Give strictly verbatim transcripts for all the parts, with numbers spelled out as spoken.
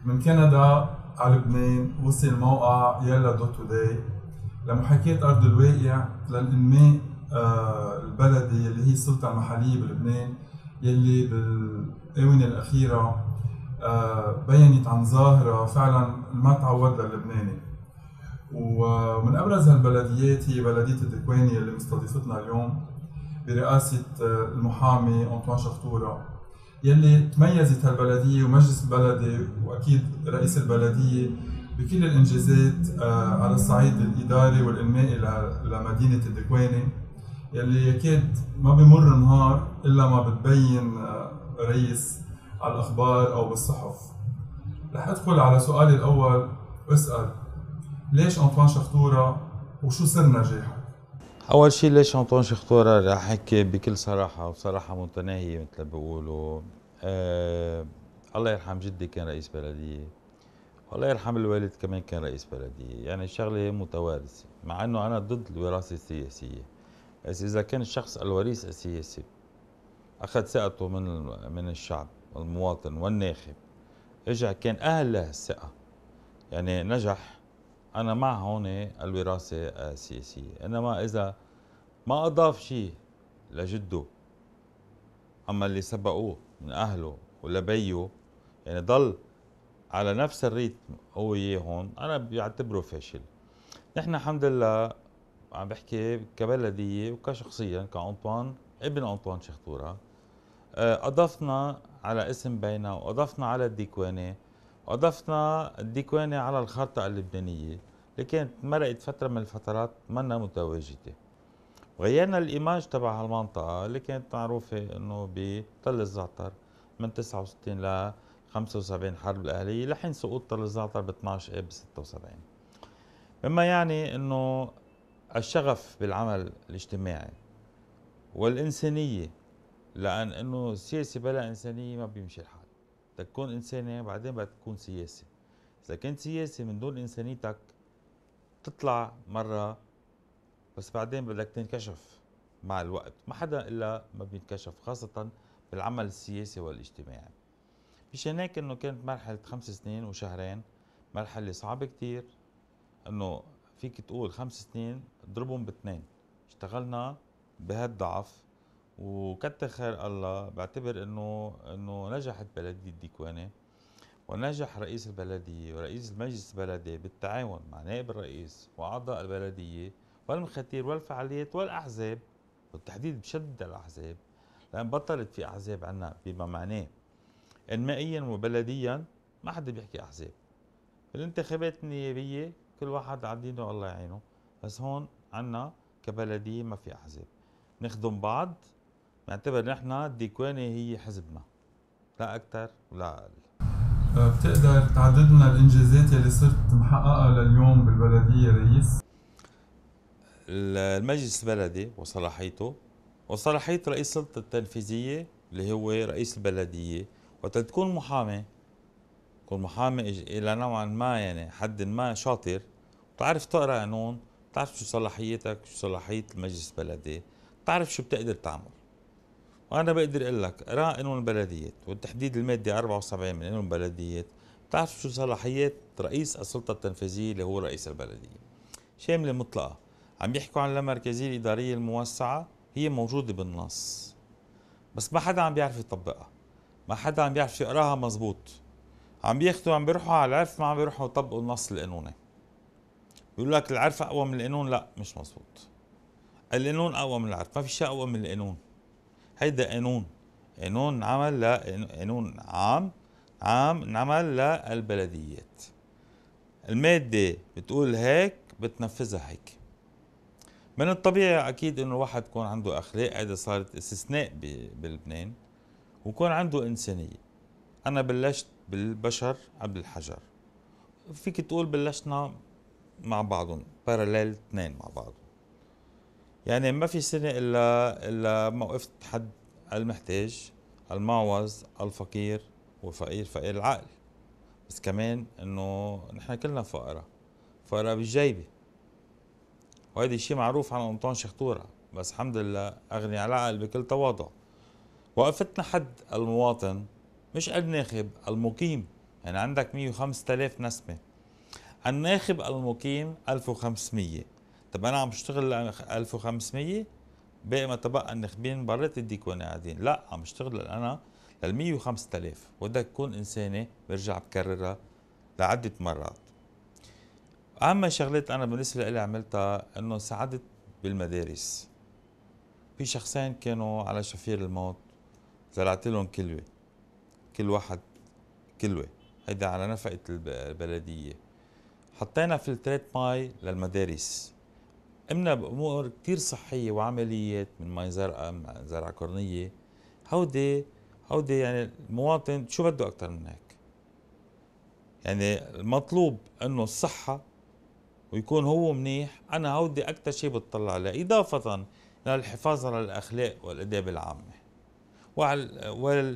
من كندا على لبنان وصل موقع يلا دوت توداي لمحاكاة أرض الواقع للإنماء آه، البلدي اللي هي السلطة المحلية بلبنان، يلي بالآونة الأخيرة آه، بينت عن ظاهرة فعلا ما تعود للبناني. ومن أبرز هالبلديات هي بلدية الدكواني اللي مستضيفتنا اليوم برئاسة آه، المحامي أنطوان شخطورة، يلي تميزت هالبلدية ومجلس البلدي وأكيد رئيس البلدية بكل الإنجازات آه، على الصعيد الإداري والإنمائي لمدينة الدكواني، يلي يكاد ما بمر نهار إلا ما بتبين آه، رئيس على الأخبار أو بالصحف. رح أدخل على سؤالي الأول وأسأل: ليش أنطوان شخطورة وشو سر نجاحك؟ أول شيء ليش أنطوان شخطورة رح أحكي بكل صراحة وصراحة متناهية مثل ما بيقولوا. آه الله يرحم جدي كان رئيس بلدية، والله يرحم الوالد كمان كان رئيس بلدية، يعني الشغلة متوارثة، مع أنه أنا ضد الوراثة السياسية. بس إذا كان الشخص الوريث السياسي أخذ ثقته من من الشعب والمواطن والناخب، رجع كان أهل لهالثقة، يعني نجح. أنا مع هون الوراثة السياسية، إنما إذا ما أضاف شيء لجده، أما اللي سبقوه من أهله ولا بيه، يعني ضل على نفس الريتم هو إياه هون، أنا بعتبره فاشل. نحن الحمد لله عم بحكي كبلدية وكشخصيا كأنطوان ابن أنطوان شخطورة، أضفنا على اسم بينا وأضفنا على الديكواني وأضفنا الديكواني على الخارطة اللبنانية اللي كانت مرقت فترة من الفترات منا متواجدة. غيرنا الإيماج تبع هالمنطقة اللي كانت معروفة إنه بتل الزعتر من تسعة وستين ل خمسة وسبعين الحرب الأهلية لحين سقوط تل الزعتر ب اثنعش آب ستة وسبعين، مما يعني إنه الشغف بالعمل الاجتماعي والإنسانية، لأن إنه السياسة بلا إنسانية ما بيمشي الحال. بدك تكون إنساني بعدين بدك تكون سياسي. إذا كنت سياسي من دون إنسانيتك تطلع مرة، بس بعدين بدك تنكشف مع الوقت. ما حدا إلا ما بينكشف، خاصة بالعمل السياسي والاجتماعي. مشان هيك إنه كانت مرحلة خمس سنين وشهرين مرحلة صعبة كتير، إنه فيك تقول خمس سنين اضربهم باثنين. اشتغلنا بهالضعف وكتر خير الله. بعتبر انه انه نجحت بلدية ديكواني ونجح رئيس البلدية ورئيس المجلس البلدي بالتعاون مع نائب الرئيس واعضاء البلدية والمخاتير والفعاليات والاحزاب، بالتحديد بشد الاحزاب، لان بطلت في احزاب عنا بما معناه انمائيا وبلديا. ما حدا بيحكي احزاب بالانتخابات النيابية، كل واحد على دينه الله يعينه. بس هون عنا كبلدية ما في احزاب، نخدم بعض. نعتبر نحن الديكواني هي حزبنا، لا أكثر ولا أقل. آه، بتقدر تعدد لنا الإنجازات يلي صرت محققها لليوم بالبلدية رئيس؟ المجلس البلدي وصلاحيته وصلاحية رئيس السلطة التنفيذية اللي هو رئيس البلدية، وقت تكون محامي تكون محامي إلى نوعا ما، يعني حد ما شاطر، بتعرف تقرأ قانون، بتعرف شو صلاحيتك شو صلاحية المجلس البلدي، بتعرف شو بتقدر تعمل. وانا بقدر اقول لك اقرا قانون البلديات والتحديد الماده أربعة وسبعين من قانون البلديات، بتعرف شو صلاحيات رئيس السلطه التنفيذيه اللي هو رئيس البلديه. شامله مطلقه. عم يحكوا عن اللامركزيه الاداريه الموسعه، هي موجوده بالنص، بس ما حدا عم بيعرف يطبقها، ما حدا عم بيعرف يقراها مزبوط. عم بياخذوا عم بيروحوا على العرف، ما عم بيروحوا يطبقوا النص القانوني. بيقول لك العرف اقوى من القانون، لا مش مزبوط. القانون اقوى من العرف، ما في شيء اقوى من القانون. هيدا قانون، قانون عمل ل قانون عام عام انعمل للبلديات. المادة بتقول هيك بتنفذها هيك. من الطبيعي اكيد انه الواحد يكون عنده اخلاق، هيدا صارت استثناء بلبنان، ويكون عنده انسانية. انا بلشت بالبشر قبل الحجر، فيك تقول بلشنا مع بعضهم باراليل، اثنين مع بعضهم. يعني ما في سنة إلا إلا ما وقفت حد المحتاج، المعوز، الفقير، والفقير فقير العقل. بس كمان إنه نحن كلنا فقراء، فقراء بالجيبة، وهذا الشيء معروف عن أنطوان شخطورة. بس الحمد لله أغني على العقل بكل تواضع. وقفتنا حد المواطن، مش الناخب، المقيم. يعني عندك مية وخمسة آلاف نسمة. الناخب المقيم ألف وخمسمية. طب أنا عم بشتغل ألف وخمسمية، باقي ما تبقى الناخبين برات الديكوان قاعدين، لا عم بشتغل أنا لل مية وخمسة آلاف، وبدك تكون إنسانة برجع بكررها لعدة مرات. أهم شغلات أنا بالنسبة لي عملتها إنه ساعدت بالمدارس. في شخصين كانوا على شفير الموت، زرعت لهم كلوة، كل واحد كلوة، هيدا على نفقة البلدية. حطينا فلترات مي للمدارس، قمنا بأمور كتير صحية وعمليات من مي زرقاء، زرع قرنية. هودي هودي يعني المواطن شو بده أكتر من هيك؟ يعني المطلوب إنه الصحة ويكون هو منيح. أنا هودي أكتر شيء بتطلع عليه، إضافة للحفاظ على الأخلاق والآداب العامة، وعلى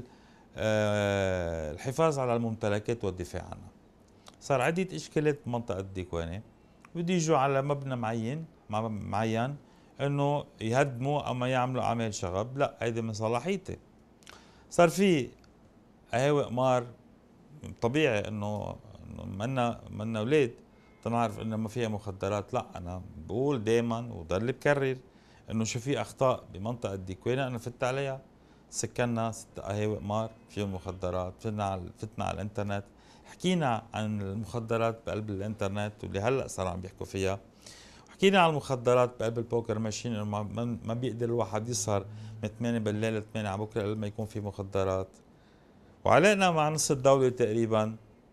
والحفاظ على الممتلكات والدفاع عنها. صار عدة إشكالات بمنطقة ديكواني، بده يجوا على مبنى معين معين إنه يهدموا أو ما يعملوا أعمال شغب، لا هيدي من صلاحيتي. صار في قهاوي قمار، طبيعي إنه منا منا أولاد تنعرف إنه ما فيها مخدرات. لا أنا بقول دائما وضل بكرر إنه شو في أخطاء بمنطقة ديكواني أنا فت عليها. سكننا ست قهاوي قمار فيهم مخدرات، فتنا على فتنا على الانترنت، حكينا عن المخدرات بقلب الانترنت واللي هلا صار عم بيحكوا فيها، حكينا عن المخدرات بقلب البوكر ماشين، انه ما بيقدر الواحد يسهر من ثمانية بالليل ل ثمانية على بكره قبل ما يكون في مخدرات. وعلينا مع نص الدولة تقريبا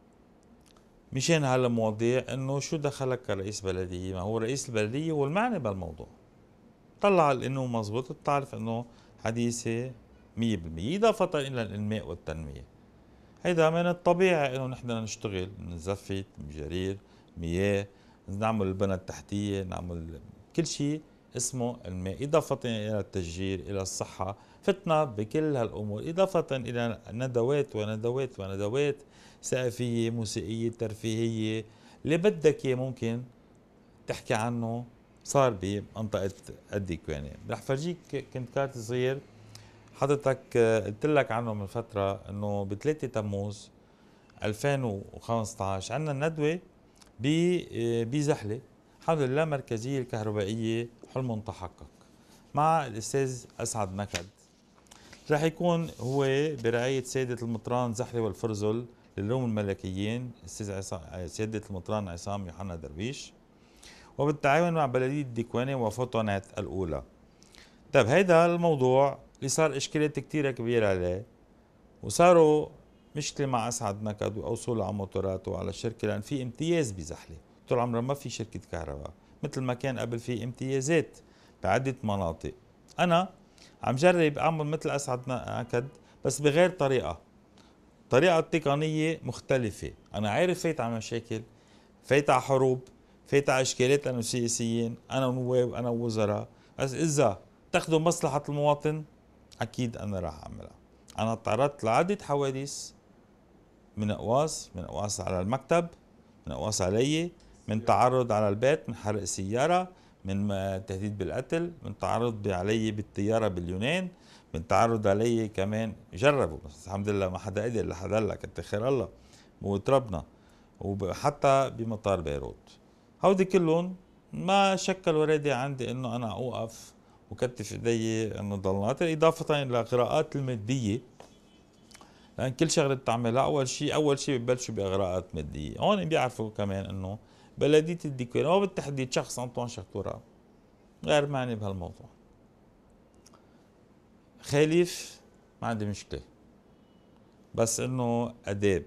مشان هالمواضيع، انه شو دخلك كرئيس بلدية؟ ما هو رئيس البلدية هو المعني بالموضوع. طلع انه مزبوط، بتعرف انه حديثة مية بالمية، إضافة إلى الإنماء والتنمية. هيدا من الطبيعي انه نحن نشتغل، نزفت مجارير مياه، نعمل البنى التحتية، نعمل كل شيء اسمه الماء، إضافة إلى التشجير، إلى الصحة. فتنا بكل هالأمور، إضافة إلى ندوات وندوات وندوات ثقافية موسيقية ترفيهية، اللي بدك إياه ممكن تحكي عنه صار بمنطقة الديكواني. رح فرجيك كنت كارت صغير حضرتك قلت لك عنه من فترة، انه ب ثلاثة تموز ألفين وخمسة عشر عندنا ندوة بزحلة، الحمد لله مركزية الكهربائية حلم تحقق، مع الأستاذ أسعد نكد. رح يكون هو برعاية سيدة المطران زحلة والفرزل للروم الملكيين الأستاذ سيدة المطران عصام يوحنا درويش، وبالتعاون مع بلدية ديكواني وفوتونات الأولى. طيب هيدا الموضوع اللي صار إشكالات كتيرة كبيرة عليه، وصاروا مشكلة مع أسعد نكد وأوصوا على موتوراته وعلى الشركة، لأن في امتياز بزحلة. طول عمره ما في شركة كهرباء مثل ما كان قبل في امتيازات بعدة مناطق. أنا عم جرب أعمل مثل أسعد نكد بس بغير طريقة، طريقة تقنية مختلفة. أنا عارف فايت على مشاكل، فايت على حروب، فايت على إشكالات، أنا سياسيين، أنا نواب، أنا وزراء، بس إذا تاخذوا مصلحة المواطن أكيد أنا راح أعملها. أنا تعرضت لعدة حوادث، من أقواس من أقواس على المكتب، من أقواس علي، من تعرض على البيت، من حرق سيارة، من تهديد بالقتل، من تعرض علي بالطيارة باليونان، من تعرض علي كمان جربوا بس الحمد لله ما حدا قدر لحد هلا، كتر خير الله وتربنا، وحتى بمطار بيروت. هودي كلهم ما شكل ورادي عندي انه انا اوقف وكتف ايدي انه ضل ناطر، اضافة الى الاغراءات المادية، لان كل شغله بتعملها اول شيء اول شيء ببلشوا باغراءات ماديه. هون بيعرفوا كمان انه بلديه الديكوان وبالتحديد شخص انطوان شخطورة غير معني بهالموضوع. خالف ما عندي مشكله، بس انه اداب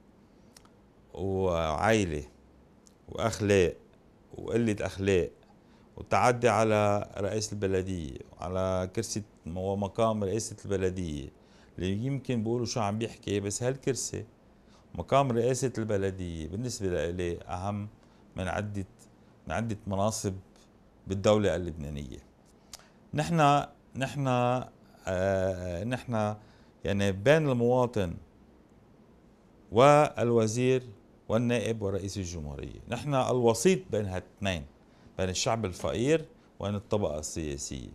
وعائله واخلاق وقله اخلاق وتعدي على رئيس البلديه وعلى كرسي ومقام رئاسه البلديه، اللي يمكن بيقولوا شو عم بيحكي، بس هالكرسي مقام رئاسة البلدية بالنسبة لي أهم من عدة من عدة مناصب بالدولة اللبنانية. نحن نحن آه نحن يعني بين المواطن والوزير والنائب ورئيس الجمهورية، نحن الوسيط بين هالاثنين، بين الشعب الفقير وبين الطبقة السياسية.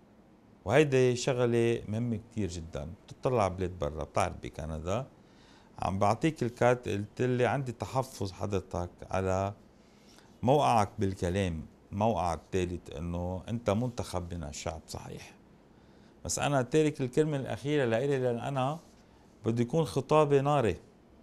وهيدي شغلة مهمة كتير جدا. بتطلع بلاد برا، بتعرف بكندا عم بعطيك الكات، قلت لي عندي تحفظ حضرتك على موقعك بالكلام، موقع الثالث انه انت منتخب من الشعب، صحيح، بس انا تارك الكلمة الاخيرة لإلي لان انا بده يكون خطابي ناري.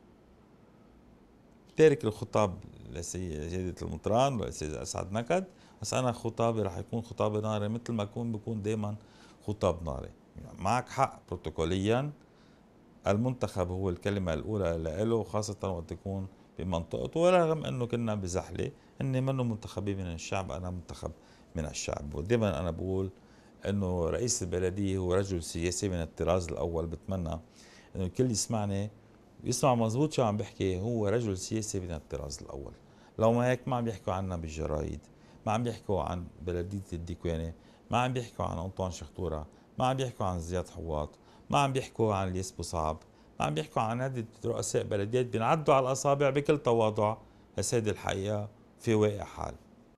تارك الخطاب لسيدة المطران ولسيد اسعد نكد، بس انا خطابي رح يكون خطابي ناري مثل ما يكون بكون دائما خطاب ناري. يعني معك حق بروتوكوليا، المنتخب هو الكلمة الأولى له، خاصة وقت يكون بمنطقته، ورغم أنه كنا بزحلة أني منه منتخبي من الشعب، أنا منتخب من الشعب. ودائما أنا بقول أنه رئيس البلدية هو رجل سياسي من الطراز الأول. بتمنى أنه الكل يسمعني ويسمع مزبوط شو عم بحكي، هو رجل سياسي من الطراز الأول. لو ما هيك ما عم بيحكوا عنا بالجرايد، ما عم بيحكوا عن بلدية الديكواني، ما عم بيحكوا عن أنطوان شخطورة، ما عم بيحكوا عن زياد حواط، ما عم بيحكوا عن الياس بوصعب، ما عم بيحكوا عن عدة رؤساء بلديات بينعدوا على الأصابع بكل تواضع. بس هيدي الحقيقة في واقع حال.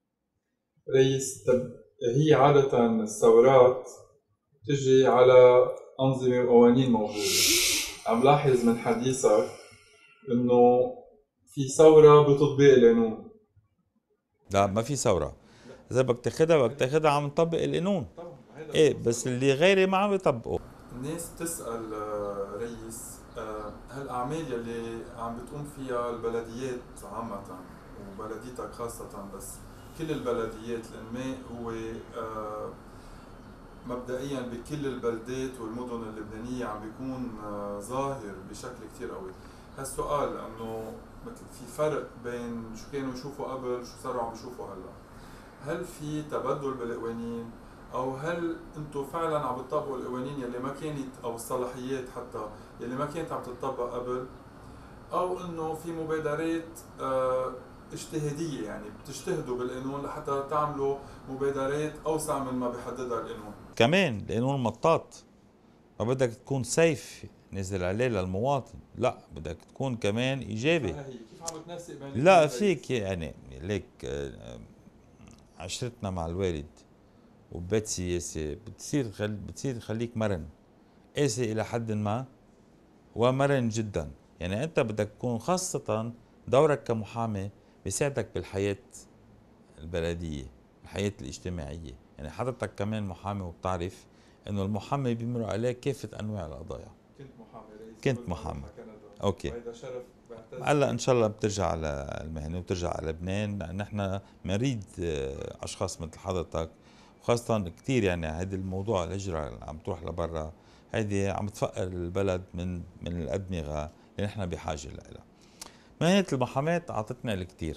رئيس، طب هي عادة الثورات تجي على أنظمة وقوانين موجودة. عم لاحظ من حديثك إنه في ثورة بتطبيق القانون. لا، ما في ثورة. إذا بدك تاخدها بدك تاخدها عم نطبق القانون. إيه، بس اللي غيري ما عم يطبقوا. الناس بتسأل آه، رئيس، آه، هالأعمال يلي عم بتقوم فيها البلديات عامة وبلديتك خاصة، بس كل البلديات، الإنماء هو آه، مبدئيا بكل البلدات والمدن اللبنانية عم بيكون آه، ظاهر بشكل كتير قوي. هالسؤال انه مثل في فرق بين شو كانوا يشوفوا قبل شو صاروا عم يشوفوا هلا، هل في تبدل بالقوانين، او هل انتم فعلا عم بتطبقوا القوانين يلي ما كانت، او الصلاحيات حتى يلي ما كانت عم تطبق قبل، او انه في مبادرات آه، اجتهادية، يعني بتجتهدوا بالقانون لحتى تعملوا مبادرات اوسع من ما بحددها القانون؟ كمان القانون مطاط، ما بدك تكون سيف نزل عليه للمواطن، لا بدك تكون كمان إيجابي. كيف عم بتنسق بين لا فيك يعني ليك آه، عشرتنا مع الوالد وبيت سياسي بتصير خل... بتصير خليك مرن، قاسي إلى حد ما ومرن جدا. يعني أنت بدك تكون، خاصة دورك كمحامي بيساعدك بالحياة البلدية، الحياة الاجتماعية. يعني حضرتك كمان محامي وبتعرف إنه المحامي بيمر عليه كافة أنواع القضايا. كنت محامي رئيس، كنت محامي. أوكي. وهذا شرف بعتز. هلا ان شاء الله بترجع على المهنه وبترجع على لبنان. نحن نريد اشخاص مثل حضرتك، وخاصه كثير يعني هذا الموضوع الهجره اللي عم تروح لبرا، هيدي عم تفقر البلد من من الادمغه اللي نحن بحاجه لها. مهنه المحاماه اعطتنا الكثير،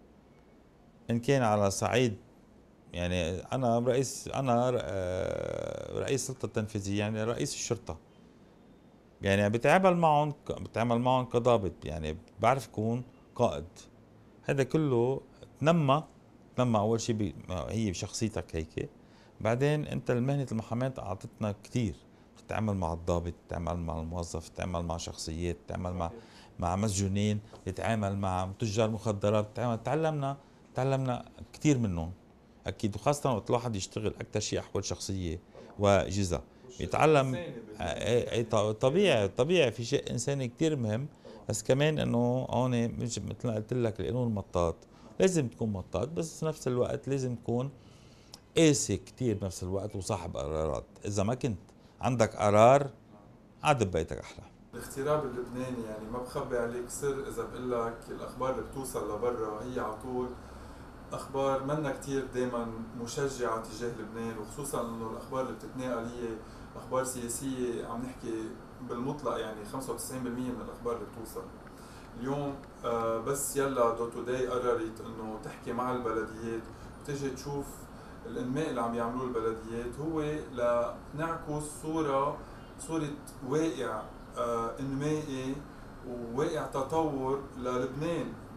ان كان على صعيد يعني انا رئيس، انا رئيس السلطه التنفيذيه، يعني رئيس الشرطه، يعني بتعامل معهم بتعامل معهم كضابط، يعني بعرف كون قائد. هذا كله تنمى تنمى اول شيء بي هي بشخصيتك هيك. بعدين انت المهنه المحاماه اعطتنا كثير، تتعامل مع الضابط، تتعامل مع الموظف، تتعامل مع شخصيات، تتعامل مع مع مسجونين، تتعامل مع تجار مخدرات، تتعامل تعلمنا تعلمنا كثير منهم اكيد. وخاصه وقت الواحد يشتغل اكثر شيء احوال شخصيه وجزا يتعلم. اي طبيعي طبيعي في شيء انساني كثير مهم. بس كمان انه هون مثل ما قلت لك القانون مطاط، لازم تكون مطاط، بس في نفس الوقت لازم تكون قاسي كثير بنفس الوقت وصاحب قرارات. اذا ما كنت عندك قرار عاد ببيتك احلى. الاغتراب اللبناني، يعني ما بخبي عليك سر اذا بقول لك الاخبار اللي بتوصل لبرا هي على طول اخبار منا كثير دائما مشجعه تجاه لبنان، وخصوصا انه الاخبار اللي بتتنقل هي اخبار سياسيه. عم نحكي بالمطلق يعني خمسة وتسعين بالمئة من الاخبار اللي بتوصل اليوم. آه بس يلا دوت توداي قررت انه تحكي مع البلديات وتجي تشوف الانماء اللي عم يعملوه البلديات، هو لنعكس صوره صوره واقع آه انمائي وواقع تطور للبنان ب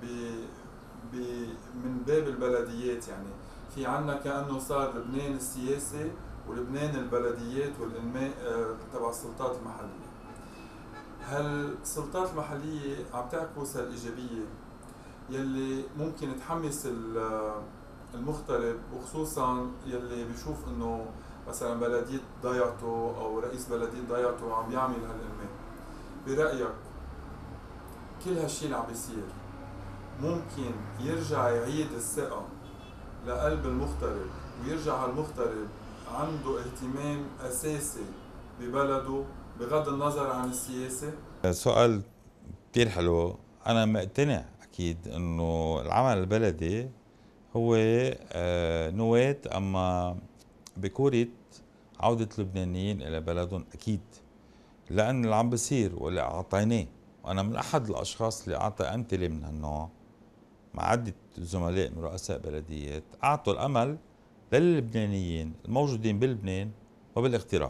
من باب البلديات. يعني في عنا كأنه صار لبنان السياسي ولبنان البلديات والإنماء تبع السلطات المحلية. هل السلطات المحلية عم تعكس هالإيجابية يلي ممكن تحمس المغترب، وخصوصا يلي بيشوف انه مثلا بلدية ضيعته او رئيس بلدية ضيعته عم يعمل هالإنماء؟ برأيك كل هالشي اللي عم بيصير ممكن يرجع يعيد الثقة لقلب المغترب، ويرجع هالمغترب عنده اهتمام أساسي ببلده بغض النظر عن السياسة؟ سؤال كتير حلو. أنا مقتنع أكيد إنه العمل البلدي هو آه، نواة أما بكورة عودة اللبنانيين إلى بلدهم أكيد، لأن اللي عم بصير واللي أعطيناه، وأنا من أحد الأشخاص اللي أعطى أمثلة من هالنوع مع عدة زملاء من رؤساء بلديات، أعطوا الأمل للبنانيين الموجودين بلبنان وبالاغتراب،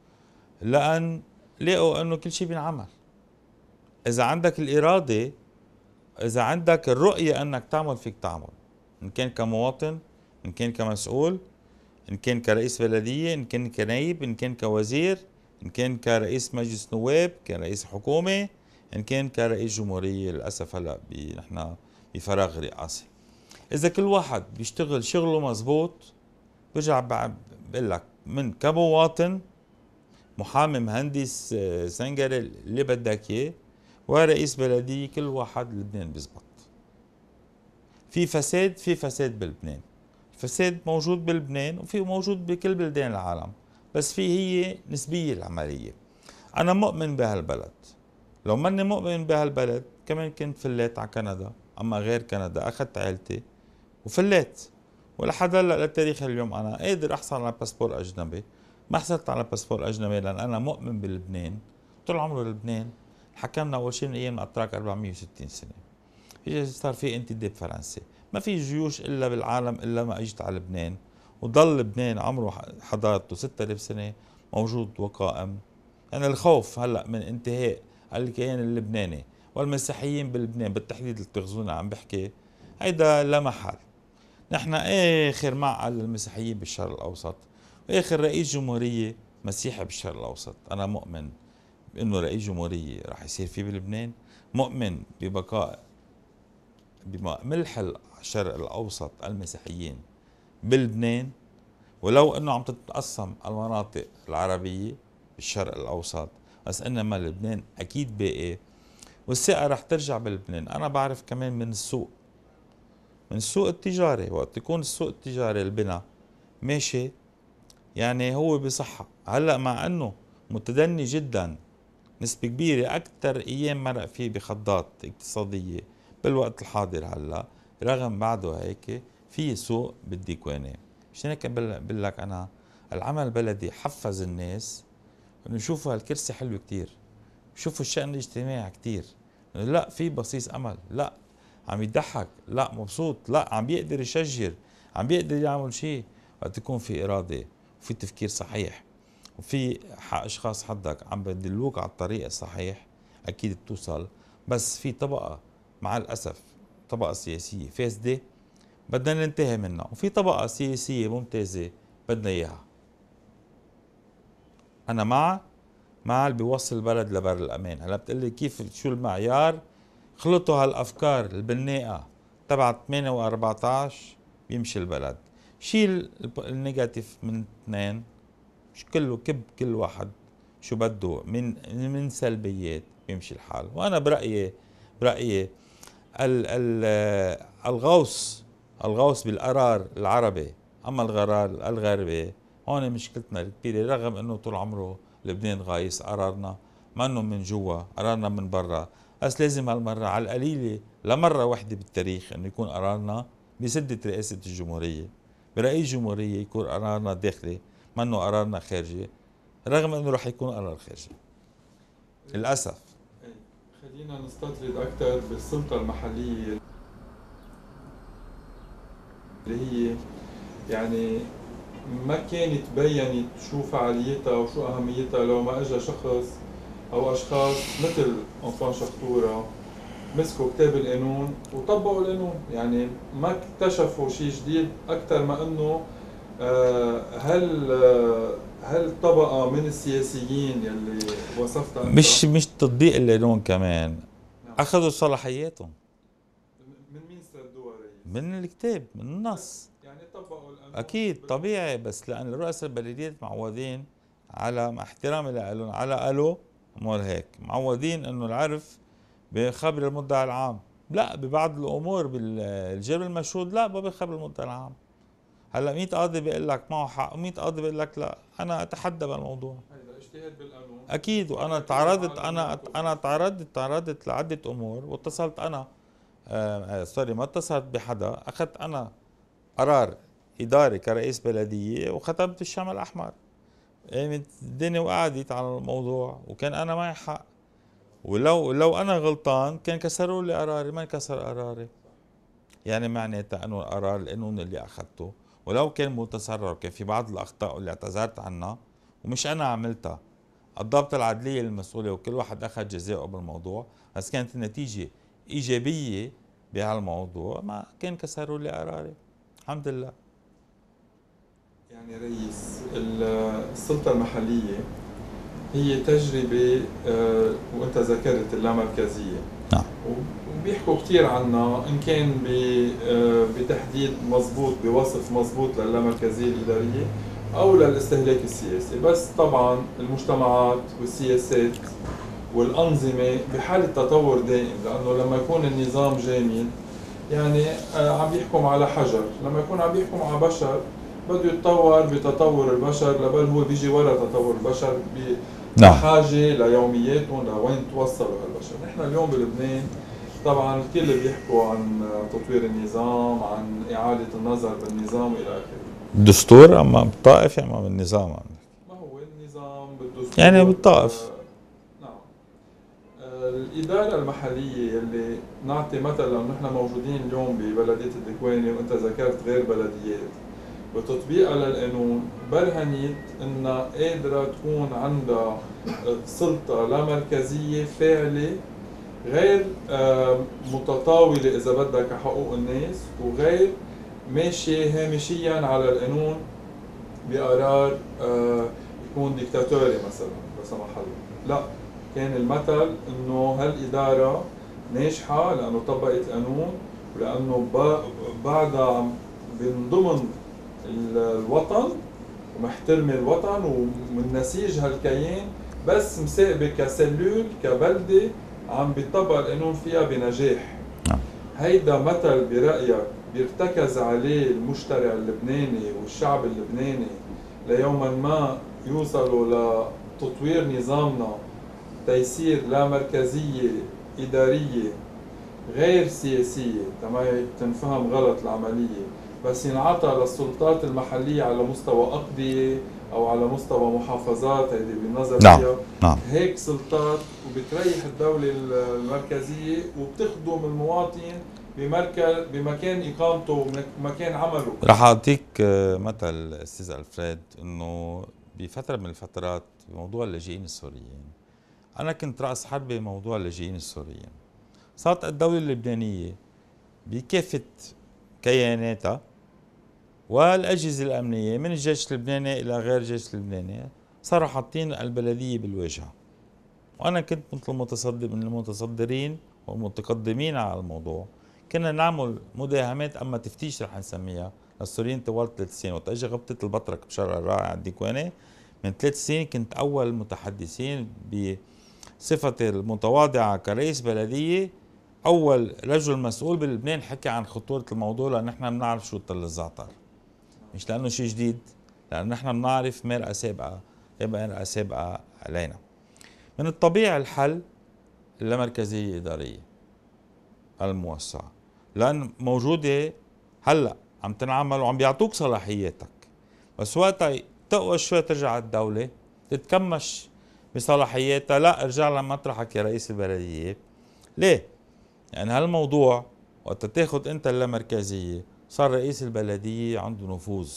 لأن لقوا أنه كل شيء بينعمل إذا عندك الإرادة، إذا عندك الرؤية أنك تعمل فيك تعمل، إن كان كمواطن، إن كان كمسؤول، إن كان كرئيس بلدية، إن كان كنايب، إن كان كوزير، إن كان كرئيس مجلس نواب، كرئيس حكومة، إن كان كرئيس جمهورية. للأسف هلأ نحن بفراغ رئاسي. إذا كل واحد بيشتغل شغله مزبوط، برجع بقول لك من كمواطن، محامي، مهندس، سنجري، اللي بدك اياه، ورئيس بلدية، كل واحد لبنان بيزبط. في فساد، في فساد بلبنان، الفساد موجود بلبنان وفي موجود بكل بلدان العالم، بس في هي نسبية العملية. أنا مؤمن بهالبلد، لو ماني مؤمن بهالبلد كمان كنت فليت على كندا، أما غير كندا أخذت عيلتي وفليت، ولحد هلا للتاريخ اليوم أنا قادر أحصل على باسبور أجنبي. ما حصلت على باسبور أجنبي لأن أنا مؤمن بلبنان. طول عمره لبنان حكمنا أول شيء من أيام الأتراك أربعمية وستين سنة، اجى صار في انتداب فرنسي، ما في جيوش إلا بالعالم إلا ما اجت على لبنان، وضل لبنان عمره حضارته ستة آلاف سنة موجود وقائم. يعني الخوف هلا من انتهاء الكيان اللبناني والمسيحيين بلبنان بالتحديد اللي بتغزونا عم بحكي، هيدا لا محل. نحن اخر معقل للمسيحيين بالشرق الاوسط، واخر رئيس جمهوريه مسيحي بالشرق الاوسط. انا مؤمن بانه رئيس جمهوريه راح يصير في بلبنان، مؤمن ببقاء بملح الشرق الاوسط المسيحيين بلبنان، ولو انه عم تتقسم المناطق العربيه بالشرق الاوسط، بس انما لبنان اكيد باقي، والثقه رح ترجع بلبنان. انا بعرف كمان من السوق، من السوق التجاري، وقت يكون السوق التجاري البناء ماشي يعني هو بصحة. هلأ مع أنه متدني جدا، نسبة كبيرة أكثر أيام مرق فيه بخضات اقتصادية بالوقت الحاضر هلأ، رغم بعده هيك في سوق بالديكوانة. مشان هيك بقول لك أنا العمل البلدي حفز الناس إنه يشوفوا هالكرسي حلو كتير، يشوفوا الشأن الاجتماعي كتير، لا في بصيص أمل، لا عم يضحك، لا مبسوط، لا عم بيقدر يشجر، عم بيقدر يعمل شيء. وقت يكون في إرادة وفي تفكير صحيح وفي أشخاص حدك عم بدلوك على الطريق الصحيح، أكيد بتوصل. بس في طبقة مع الأسف، طبقة سياسية فاسدة بدنا ننتهي منها، وفي طبقة سياسية ممتازة بدنا إياها. أنا مع مع اللي بيوصل البلد لبر الأمان. هلا بتقلي كيف شو المعيار؟ خلطوا هالافكار البناءه تبع ثمانية وأربعة بيمشي البلد. شيل النيجاتيف من اثنين، مش كله كب كل واحد شو بده من من سلبيات، بيمشي الحال. وانا برايي برايي ال ال الغوص الغوص بالقرار العربي، اما القرار الغربي هون مشكلتنا الكبيره. رغم انه طول عمره لبنان غايص قرارنا، ما انه من جوا، قرارنا من برا، بس لازم هالمره على القليله لمره وحده بالتاريخ انه يكون قرارنا بسده رئاسه الجمهوريه، برئيس جمهوريه، يكون قرارنا داخلي ما انه قرارنا خارجي، رغم انه رح يكون قرار خارجي للاسف. خلينا نستطرد اكثر بالسلطه المحليه اللي هي يعني ما كانت بينت شو فعاليتها وشو اهميتها لو ما اجى شخص او اشخاص مثل انفان شخطوره مسكوا كتاب القانون وطبقوا القانون. يعني ما اكتشفوا شيء جديد اكثر ما انه هل هل طبقه من السياسيين يلي وصفتها انت مش مش تطبيق القانون كمان، نعم. اخذوا صلاحياتهم. من مين استردوها رئيس؟ من الكتاب، من النص. يعني طبقوا القانون اكيد طبيعي، بس لان رؤساء البلديات معودين، على مع احترامي لهم، على قالوا مول هيك معودين انه العرف بخبر المدعي العام. لا، ببعض الامور بالجرم المشهود لا ما بخبر المدعي العام. هلا مية قاضي بيقول لك معه حق ومية قاضي بيقول لك لا. انا اتحدى بالموضوع. هيدا اجتهاد بالقانون اكيد. وانا تعرضت انا انا تعرضت تعرضت لعده امور واتصلت انا آه سوري ما اتصلت بحدا، اخذت انا قرار اداري كرئيس بلديه وختمت الشمع الاحمر. قامت الدنيا وقعدت على الموضوع وكان انا معي حق. ولو لو انا غلطان كان كسروا لي قراري، ما انكسر قراري. يعني معناتها انه القرار القانوني اللي اخذته ولو كان متسرع وكان في بعض الاخطاء اللي اعتذرت عنها ومش انا عملتها، الضابطه العدليه المسؤوله وكل واحد اخذ جزاءه بالموضوع، بس كانت النتيجه ايجابيه بهالموضوع ما كان كسروا لي قراري. الحمد لله. يعني رئيس السلطة المحلية هي تجربة آه، وانت ذكرت اللامركزية. نعم. وبيحكوا كثير عنها ان كان آه، بتحديد مضبوط بوصف مضبوط للامركزية الإدارية او للاستهلاك السياسي، بس طبعا المجتمعات والسياسات والأنظمة بحالة تطور دائم، لأنه لما يكون النظام جامد يعني آه، عم يحكم على حجر، لما يكون عم يحكم على بشر بده يتطور بتطور البشر، لبل هو بيجي ورا تطور البشر بحاجة ليومياتهم لوين توصلوا هالبشر. نحن اليوم بلبنان طبعا الكل بيحكوا عن تطوير النظام، عن إعادة النظر بالنظام إلى آخره. الدستور أما بالطائفة أما بالنظام عندك. ما هو النظام بالدستور يعني بالطائف. آه نعم. آه الإدارة المحلية اللي نعطي مثلا لو نحن موجودين اليوم ببلدية الدكواني وأنت ذكرت غير بلديات، وتطبيقها للقانون برهنت انها قادره تكون عندها سلطه لا مركزيه فاعله غير متطاوله اذا بدك كحقوق الناس، وغير ماشيه هامشيا على القانون بقرار يكون ديكتاتوري مثلا لا سمح الله. لا، كان المثل انه هالاداره ناجحه لانه طبقت القانون ولانه بعدها من ضمن الوطن ومحترمة الوطن ومن نسيج هالكيان، بس مساقبة كسلول كبلدة عم بيطبق القانون فيها بنجاح. هيدا مثل برأيك بيرتكز عليه المجتمع اللبناني والشعب اللبناني ليوما ما يوصلوا لتطوير نظامنا تيسير لا مركزية إدارية غير سياسية تما تنفهم غلط العملية، بس ينعطى للسلطات المحلية على مستوى أقضية أو على مستوى محافظات هيدي بالنظر نعم. فيها نعم. هيك سلطات وبتريح الدولة المركزية وبتخدم المواطن بمركز بمكان إقامته بمكان عمله. رح أعطيك مثل أستاذ ألفريد، إنه بفترة من الفترات بموضوع اللاجئين السوريين، أنا كنت رأس حربة بموضوع اللاجئين السوريين. صارت الدولة اللبنانية بكافة كياناتها والأجهزة الأمنية من الجيش اللبناني إلى غير الجيش اللبناني صاروا حاطين البلدية بالواجهة، وأنا كنت مثل المتصدر من المتصدرين والمتقدمين على الموضوع. كنا نعمل مداهمات أما تفتيش رح نسميها للسوريين طوال ثلاث سنين. وقت أجى غبطة البطرك بشارع الرائع الديكواني من ثلاث سنين كنت أول المتحدثين بصفتي المتواضعة كرئيس بلدية، أول رجل مسؤول بلبنان حكى عن خطورة الموضوع، لأن نحن بنعرف شو تل الزعتر، مش لأنه شيء جديد، لأن نحن بنعرف مرقة سابقة يبقى مرقة سابقة علينا. من الطبيعي الحل اللامركزية إدارية الموسعة، لأن موجودة هلأ عم تنعمل وعم بيعطوك صلاحياتك، بس وقتها تقوى شوي ترجع الدولة تتكمش بصلاحياتها، لا ارجع لمطرحك يا رئيس البلدية. ليه؟ يعني هالموضوع وقت تاخد انت اللامركزية صار رئيس البلدية عنده نفوذ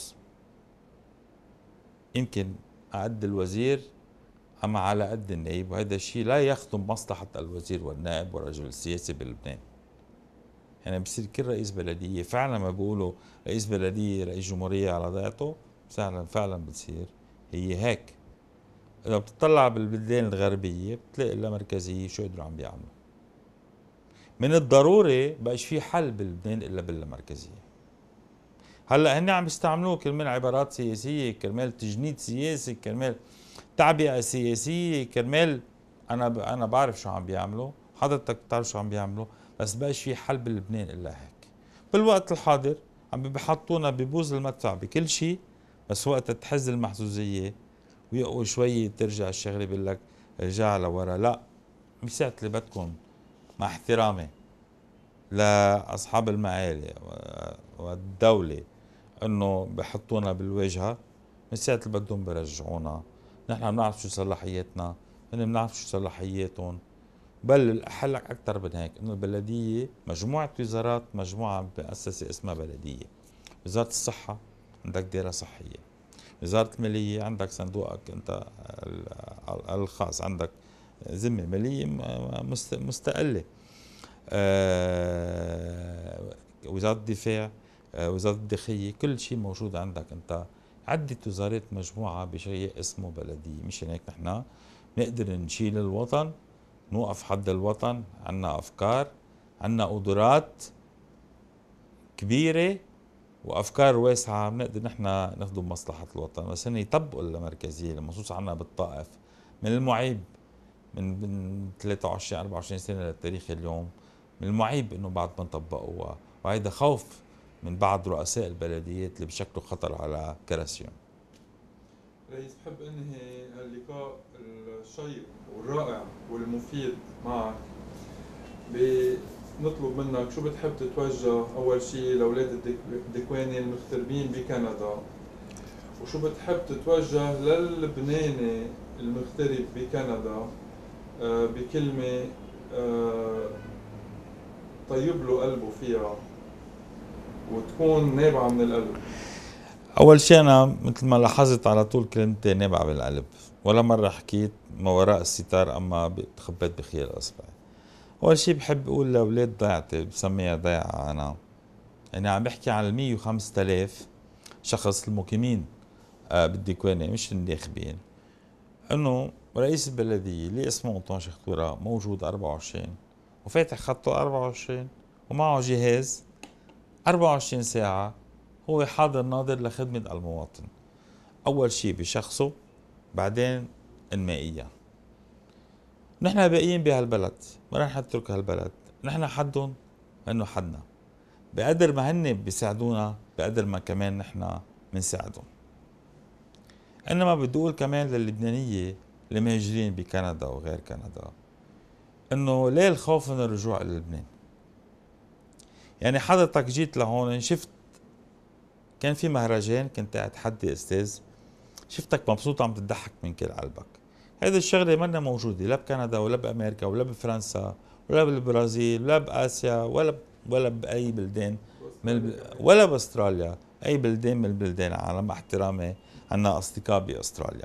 يمكن قد الوزير أما على قد النائب، وهذا الشيء لا يخدم مصلحة الوزير والنائب والرجل السياسي بلبنان. يعني بصير كل رئيس بلدية فعلا ما بيقولوا رئيس بلدية رئيس جمهورية على ضيعته، فعلا فعلا بتصير هي هيك. إذا بتطلع بالبلدان الغربية بتلاقي اللامركزية شو قدروا عم بيعملوا. من الضروري بقاش في حل بلبنان إلا باللامركزية. هلا هن عم يستعملوه كرمال عبارات سياسية، كرمال تجنيد سياسي، كرمال تعبئة سياسية، كرمال أنا ب... أنا بعرف شو عم بيعملوا، حضرتك بتعرف شو عم بيعملوا، بس بقاش في حل بلبنان الا هيك. بالوقت الحاضر عم بحطونا ببوز المدفع بكل شيء، بس وقت تحز المحظوظيه ويقوا شوي ترجع الشغله بيقول لك رجع لورا. لا، مش ساعة اللي بدكم، مع احترامي لاصحاب المعالي والدوله انه بحطونا بالواجهه، من ساعة اللي بدهم برجعونا. نحن بنعرف شو صلاحياتنا، هن بنعرف شو صلاحياتهم. بل الأحلى أكثر من هيك إنه البلدية مجموعة وزارات، مجموعة مؤسسة اسمها بلدية. وزارة الصحة عندك دائرة صحية، وزارة المالية عندك صندوقك أنت الخاص، عندك ذمة مالية مستقلة، وزارة الدفاع، وزارة الداخلية، كل شيء موجود عندك أنت. عدة وزارات مجموعة بشيء اسمه بلدية. مشان هيك نحن نقدر نشيل الوطن، نوقف حد الوطن. عنا أفكار، عنا قدرات كبيرة وأفكار واسعة، بنقدر نحن نخدم مصلحة الوطن. بس هن يطبقوا المركزية المنصوص عنها بالطائف. من المعيب من من ثلاثة وعشرين أربعة وعشرين سنة للتاريخ اليوم، من المعيب انه بعد ما طبقوها، وهيدا خوف من بعض رؤساء البلديات اللي بشكلوا خطر على كراسيهم. رئيس، بحب انهي هاللقاء الشيق والرائع والمفيد معك بنطلب منك شو بتحب تتوجه اول شيء لاولاد الدكواني المغتربين بكندا، وشو بتحب تتوجه للبناني المغترب بكندا آه بكلمة آه طيب له قلبه فيها وتكون نابعة من القلب. أول شيء أنا مثل ما لاحظت على طول كلمتي نابعة بالقلب، ولا مرة حكيت ما وراء الستار أما تخبيت بخيال أصبعي. أول شيء بحب أقول لأولاد ضيعتي، بسميها ضيعة أنا، يعني عم بحكي عن المية وخمسة آلاف شخص المقيمين آه بالديكواني مش الناخبين، إنه رئيس البلدية اللي اسمه أنطون شختورة موجود أربعة وعشرين وفاتح خطه أربعة وعشرين ومعه جهاز أربعة وعشرين ساعة، هو حاضر ناظر لخدمة المواطن. أول شيء بشخصه، بعدين انمائيا. نحن باقيين بهالبلد، ما رح نترك هالبلد. نحن حدهم انه حدنا، بقدر ما هن بيساعدونا بقدر ما كمان نحن بنساعدهم. انما بدي اقول كمان للبنانية المهاجرين بكندا وغير كندا انه ليه الخوف من الرجوع الى لبنان؟ يعني حضرتك جيت لهون، شفت كان في مهرجان، كنت قاعد حدي استاذ، شفتك مبسوط عم تضحك من كل قلبك. هيدي الشغله منا موجوده لا بكندا ولا بامريكا ولا بفرنسا ولا بالبرازيل ولا باسيا ولا ولا باي بلدان من ولا باستراليا، اي بلدان من البلدان العالم. مع احترامي عنا اصدقاء باستراليا.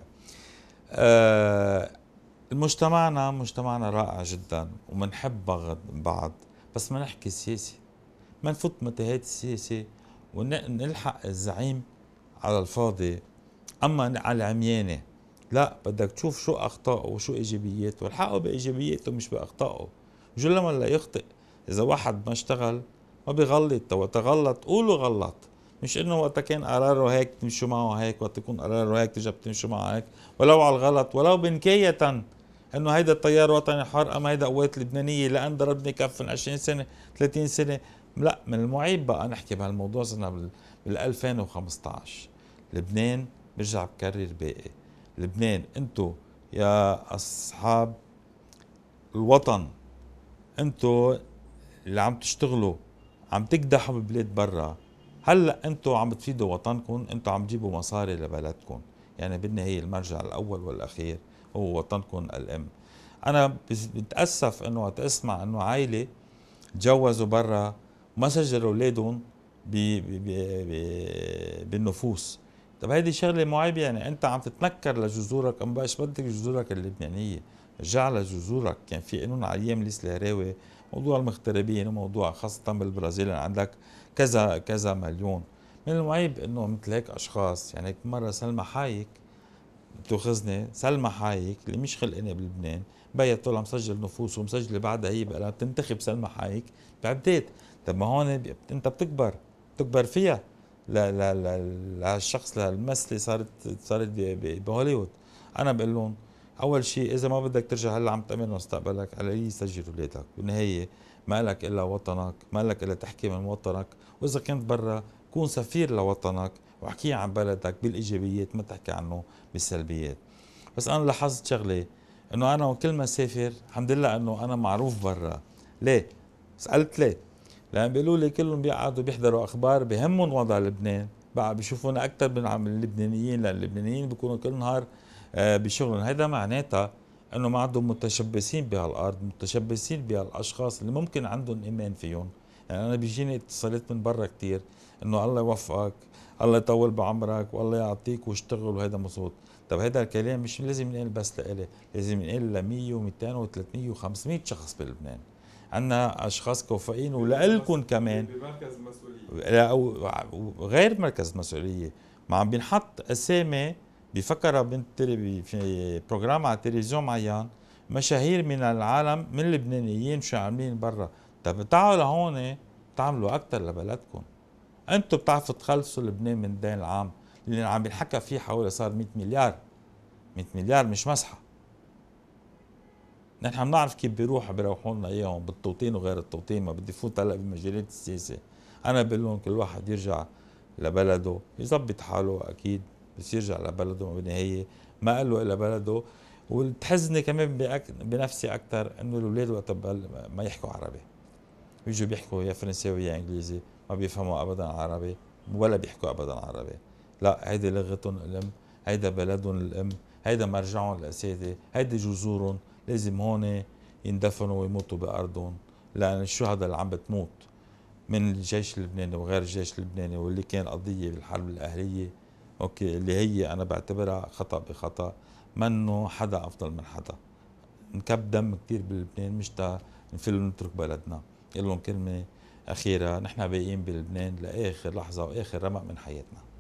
أه مجتمعنا مجتمعنا رائع جدا ومنحب بعض، بس ما نحكي سياسي، ما نفوت متاهات السياسة ونلحق الزعيم على الفاضي اما على العميانة. لا، بدك تشوف شو اخطائه وشو ايجابياته والحقه بايجابياته مش باخطائه. جو لما لا يخطئ، اذا واحد ما اشتغل ما بيغلط، وقت غلط قولوا غلط، مش انه وقت كان قراره هيك تمشوا معه هيك، وقت يكون قراره هيك تجي بتمشوا معه هيك، ولو على الغلط ولو بنكاية انه هيدا التيار وطني حر اما هيدا قوات لبنانيه لان ضربني كف من عشرين سنه ثلاثين سنه. لا، من المعيب بقى نحكي بهالموضوع. صرنا بال ألفين وخمسة عشر. لبنان برجع بكرر باقي، لبنان انتو يا اصحاب الوطن، انتو اللي عم تشتغلوا عم تكدحوا ببلاد برا، هلا انتو عم بتفيدوا وطنكم، انتو عم تجيبوا مصاري لبلدكم. يعني بالنهايه المرجع الاول والاخير هو وطنكم الام. انا بتاسف انه وقت اسمع انه عائله تجوزوا برا وما سجلوا اولادهم بالنفوس. طب هيدي شغله معيبه، يعني انت عم تتنكر لجذورك، ام بقاش بدك جذورك اللبنانيه، رجع لجذورك. كان في قانون على ايام ليس الهراوي موضوع المغتربين وموضوع خاصه بالبرازيل عندك كذا كذا مليون. من المعيب انه مثل هيك اشخاص، يعني مره سلمى حايك بتاخذني، سلمى حايك اللي مش خلقانه بلبنان بيت طلع مسجل نفوس ومسجله بعدها هي بقى بتنتخب سلمى حايك بعدات. طب ما هون انت بتكبر بتكبر فيها لا لا لا لهالشخص لهالممثله صارت صارت بهوليوود. انا بقول لهم اول شيء اذا ما بدك ترجع هلا عم تامن مستقبلك، على اي سجل اولادك. بالنهايه ما لك الا وطنك، ما لك الا تحكي من وطنك، واذا كنت برا كون سفير لوطنك واحكي عن بلدك بالايجابيات، ما تحكي عنه بالسلبيات. بس انا لاحظت شغله، انه انا كل ما سافر الحمد لله انه انا معروف برا. ليه؟ سالت ليه؟ لان بيقولوا لي كلهم بيقعدوا بيحضروا اخبار بهمهم وضع لبنان، بقى بيشوفونا اكثر من عم اللبنانيين، لان اللبنانيين بيكونوا كل نهار آه، بشغلهم. هذا معناتها انه ما عندهم متشبثين بهالارض، متشبثين بهالاشخاص اللي ممكن عندهم ايمان فيهم. يعني انا بيجيني اتصالات من برا كثير انه الله يوفقك، الله يطول بعمرك، والله يعطيك واشتغل، وهذا مزبوط. طب هذا الكلام مش لازم ينقال بس لإلي، لازم ينقال ل مية و200 و300 و500 شخص بلبنان. عندنا اشخاص كفائين ولكم كمان بمركز المسؤوليه. لا، أو- غير مركز مسؤوليه، ما عم بينحط اسامي بفكرها بالتلي في بروجرام على التلفزيون معين، مشاهير من العالم من اللبنانيين شو عاملين برا. طب تعالوا لهون تعملوا اكثر لبلدكم. انتم بتعرفوا تخلصوا لبنان من الدين العام اللي عم بينحكى فيه حوالي صار مية مليار. مية مليار مش مسحه. نحن بنعرف كيف بيروحوا بيروحوا لنا اياهم بالتوطين وغير التوطين. ما بدي فوت هلا بمجالات السياسه. انا بقول لهم كل واحد يرجع لبلده يظبط حاله اكيد، بس يرجع لبلده بالنهايه ما قال له الى بلده. وتحزني كمان بأك... بنفسي اكثر انه الاولاد وقت ما يحكوا عربي بيجوا بيحكوا يا فرنساوي يا انجليزي، ما بيفهموا ابدا عربي ولا بيحكوا ابدا عربي. لا، هيدي لغتهم الام، هيدا بلدهم الام، هيدا مرجعهم الاساسي، هيدي جذورهم. لازم هون يندفنوا ويموتوا بارضهم، لان الشهداء اللي عم بتموت من الجيش اللبناني وغير الجيش اللبناني واللي كان قضيه بالحرب الاهليه، اوكي، اللي هي انا بعتبرها خطا بخطا، منه حدا افضل من حدا. نكب دم كثير بلبنان مش تا نفل نترك بلدنا. قل لهم كلمه اخيره، نحن باقيين بلبنان لاخر لحظه واخر رمق من حياتنا.